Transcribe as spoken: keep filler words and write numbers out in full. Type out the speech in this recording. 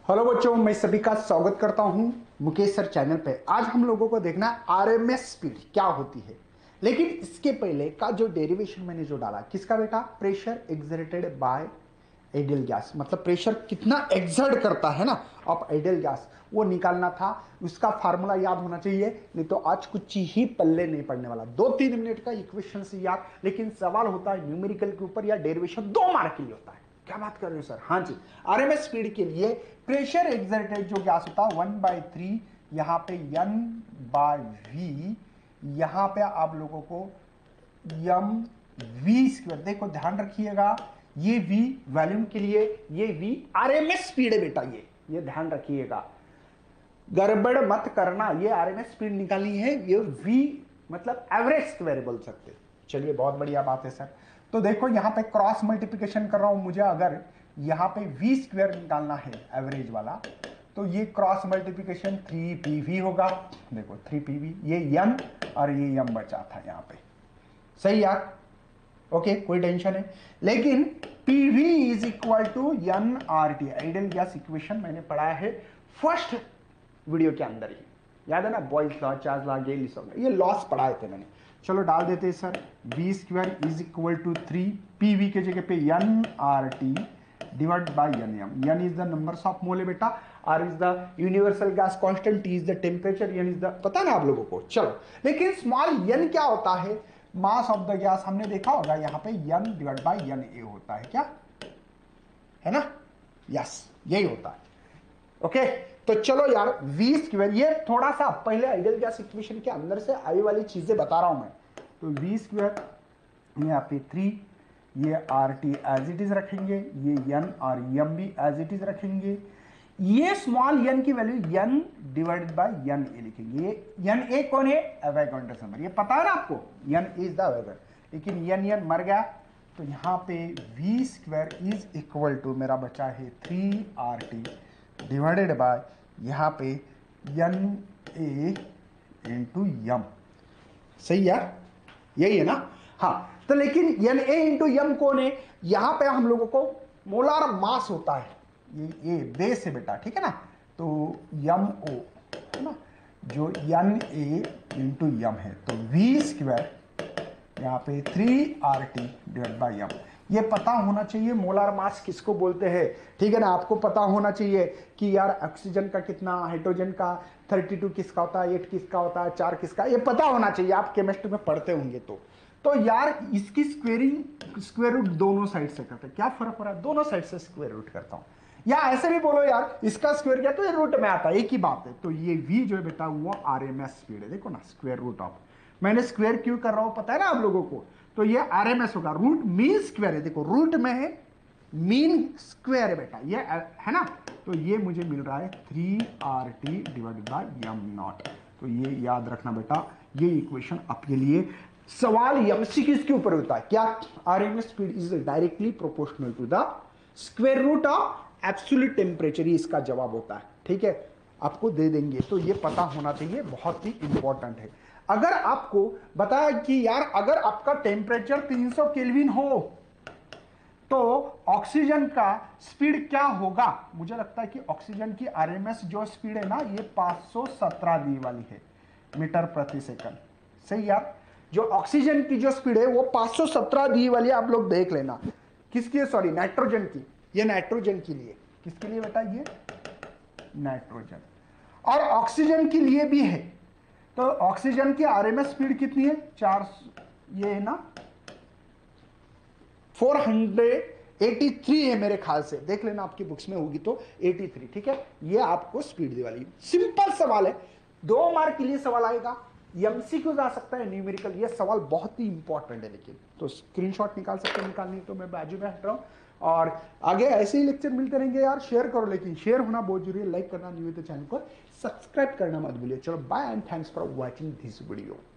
Hello बच्चों, मैं सभी का स्वागत करता हूं मुकेश सर चैनल पे। आज हम लोगों को देखना है आरएमएस स्पीड क्या होती है। लेकिन इसके पहले का जो डेरिवेशन मैंने जो डाला किसका बेटा, pressure exerted by ideal gas, मतलब प्रेशर कितना एक्सर्ट करता है ना ऑफ आइडियल गैस, वो निकालना था। उसका फार्मूला याद होना चाहिए, नहीं तो आज कुछ ही पल्ले नहीं पड़ने वाला। दो तीन मिनट का इक्वेशन से याद, लेकिन सवाल होता है न्यूमेरिकल के ऊपर या डेरिवेशन दो मार्क के लिए होता है। क्या बात कर रहे हो सर? हाँ जी, आरएमएस स्पीड के लिए प्रेशर एक्सर्टेड जो गैस होता है वन बाई थ्री, यहां पे एन बाय वी, यहां पे आप लोगों को एम वी स्क्वायर। देखो ध्यान रखिएगा, ये वी वॉल्यूम के लिए, ये वी आरएमएस स्पीड है बेटा। ये ये ध्यान रखिएगा, गड़बड़ मत करना। ये आरएमएस स्पीड निकालनी है, ये वी मतलब एवरेज स्क्वायर बोल सकते। चलिए बहुत बढ़िया बात है सर। तो देखो यहां पे क्रॉस मल्टीप्लिकेशन कर रहा हूं, मुझे अगर यहां पे वी स्क्वायर निकालना है एवरेज वाला, तो ये cross multiplication three P V होगा। देखो थ्री पी वी, ये एम और ये एम बचा था यहां पे। सही यार, ओके कोई टेंशन है। लेकिन PV is equal to n R T, ideal gas equation मैंने पढ़ा है फर्स्ट वीडियो के अंदर ही, याद है ना, Boyle's law, Charles law, gale law, ये लॉस पढ़ाए थे मैंने। चलो डाल देते हैं sir, V square is equal to three PV के जगह पे n R T divide by n M. N is the numbers of mole है बेटा, R is the universal gas constant, T is the temperature, n is the, पता ना आप लोगों को। चलो लेकिन स्मॉल एन क्या होता है, मास ऑफ द गैस हमने देखा होगा, यहां पे n divide by n A होता है, क्या है ना, यस यही होता है। ओके तो चलो यार, वी स्क्वायर, ये थोड़ा सा पहले आइडियल गैस इक्वेशन के अंदर से आई वाली चीजें बता रहा हूं मैं। तो वी स्क्वायर यहाँ पे थ्री, ये R T as it is रखेंगे, ये एन और एम भी एज इट इज रखेंगे। ये स्मॉल एन की value n divided by n A लिखेंगे। ये एन ए कौन है, अवोगाड्रो नंबर, ये पता है ना आपको, एन इज द अवोगाड्रो। लेकिन एन एन मर गया, तो यहाँ पे V square is equal to मेरा बचा है three R T divided by यहाँ पे एन ए इंटू एम। सही यार, यही है ना। हाँ तो लेकिन एन ए इंटू एम कौन है, यहां पे हम लोगों को मोलार मास होता है, ये ये बेस है बेटा, ठीक है ना। तो एम ओ है ना, जो एन ए इंटू एम है, तो वी स्क्वायर यहाँ पे three R T divide by M. ये पता होना चाहिए मोलार मास किसको बोलते हैं, ठीक है ना। आपको पता होना चाहिए कि यार ऑक्सीजन का कितना, हाइड्रोजन का थर्टी टू किसका होता है, एट किसका होता है, चार किसका, ये पता होना चाहिए, आप केमिस्ट्री में पढ़ते होंगे। तो तो यार इसकी स्क्वेयरिंग स्क्वायर रूट दोनों साइड से करते हैं, क्या फर्क हो रहा है, दोनों साइड से स्क्वायर रूट करता हूं, या ऐसे भी बोलो यार इसका स्क्वायर क्या, तो ये रूट में आता है, एक ही बात है। तो ये वी जो है बेटा वो आरएमएस स्पीड है, देखो ना, स्क्वायर रूट ऑफ, मैंने स्क्वायर क्यों कर रहा हूं पता है ना आप लोगों को, तो ये आरएमएस होगा, रूट मीन स्क्वायर है, देखो रूट में है, मीन स्क्वायर है बेटा, ये है ना। तो ये मुझे मिल रहा है three R T divided by M not. तो ये याद रखना बेटा, ये इक्वेशन आपके लिए सवाल एमसीक्यू के ऊपर होता है, क्या RMS speed is directly proportional to the square root of absolute temperature, इसका जवाब होता है, ठीक है, आपको दे देंगे। तो ये पता होना चाहिए, बहुत ही इंपॉर्टेंट है। अगर आपको बताया कि यार अगर आपका टेम्परेचर तीन सौ केल्विन हो तो ऑक्सीजन का स्पीड क्या होगा, मुझे लगता है कि ऑक्सीजन की आरएमएस जो स्पीड है ना, ये पाँच सौ सत्रह दी वाली है मीटर प्रति सेकंड। सही यार, जो ऑक्सीजन की जो स्पीड है वो पाँच सौ सत्रह दी वाली, आप लोग देख लेना। किसकी, सॉरी नाइट्रोजन की, ये नाइट्रोजन के लिए, किसके लिए बेटा, ये नाइट्रोजन, और ऑक्सीजन के लिए भी है। तो ऑक्सीजन की आरएमएस स्पीड कितनी है, चार, ये है ना फोर हंड्रेड एटी थ्री है मेरे ख्याल से, देख लेना आपकी बुक्स में होगी तो तिरासी, ठीक है। ये आपको स्पीड दी वाली, सिंपल सवाल है, दो मार्क के लिए सवाल आएगा, एमसीक्यू आ सकता है, न्यूमेरिकल, ये सवाल बहुत ही इंपॉर्टेंट है। लेकिन तो स्क्रीनशॉट निकाल सकते हैं, निकालनी तो मैं बाजू में हट रहा हूं, और आगे ऐसे ही लेक्चर मिलते रहेंगे यार। शेयर करो, लेकिन शेयर होना बहुत जरूरी है, लाइक करना नहीं हुई तो चैनल को सब्सक्राइब करना मत भूलिए। चलो bye and thanks for watching this video.